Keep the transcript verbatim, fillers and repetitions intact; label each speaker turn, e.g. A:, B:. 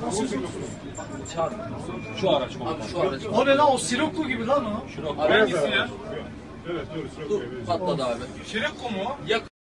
A: Çağır. Şu araç mı?
B: Abi şu araç.
C: O ne lan? O Sirokko gibi lan o.
A: Şurada
B: Hangisi
A: ya?
D: Evet, doğru.
B: Dur patladı abi.
C: Sirokko mu o?
B: Yak